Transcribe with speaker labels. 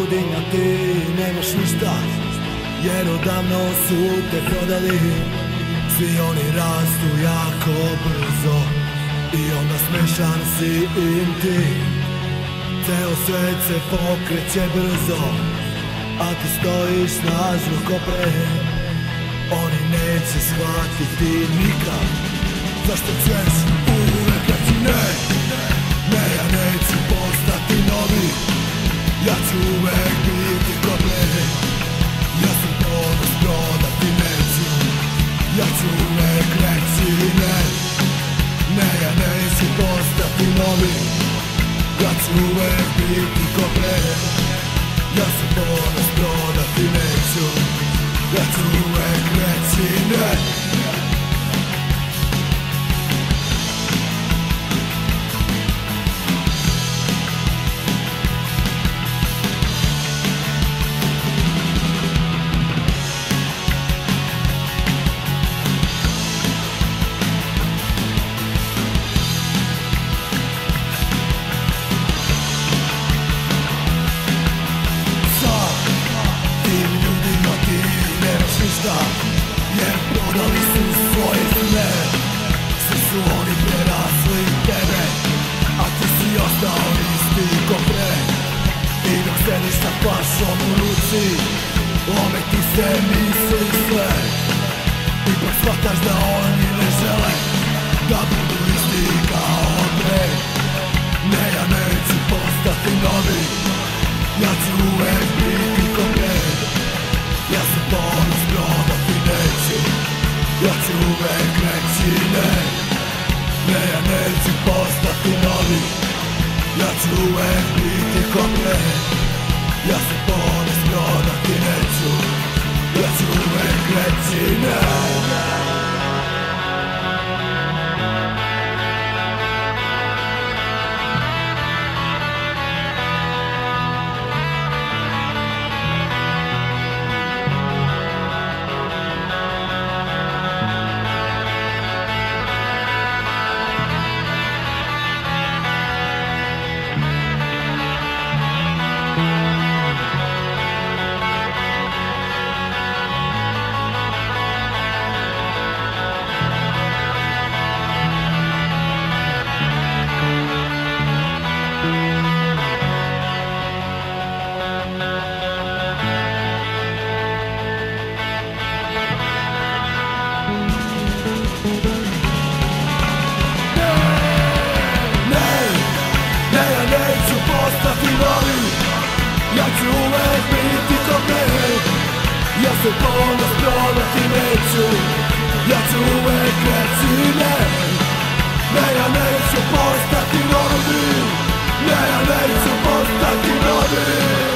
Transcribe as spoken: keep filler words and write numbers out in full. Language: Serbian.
Speaker 1: ljudi, a ti nemaš ništa, jer odavno su te prodali. Svi oni rastu jako brzo i onda smešan si im ti. Ceo svet se pokreće brzo, a ti stojiš snažno ko pre. Oni neće shvatiti nikad zašto ćeš uvek reći ne. Ne, ja neću postati novi, ja ću uvek biti ko pre. Ja sam ponos, prodati neću, ja ću uvek reći ne. Ne, ja neću postati novi, ja ću uvek biti ko pre. Ja sam ponos, prodati neću, ja ću uvek reći ne. Jer prodali su svoje sne, svi su oni prerasli tebe, a ti si ostao isti ko pre. I dok sediš sa flašom u ruci, ometi se misli sve, ipak shvataš da oni ne žele da budu isti kao pre. Ne, ja neću postati novi, ja ću uvek biti ko pre. Ja sam ponos, prodati neću, ja ću uvek reći ne. Ne, ja neću postati novi, ja ću uvek biti ko pre. Ja sam ponos, prodati neću, ja ću uvek reći ne. Ja ću uvek biti ko pre. Ja se ponos, prodati neću, ja ću uvek reći ne. Ne, ja neću postati novi, ne, ja neću postati novi.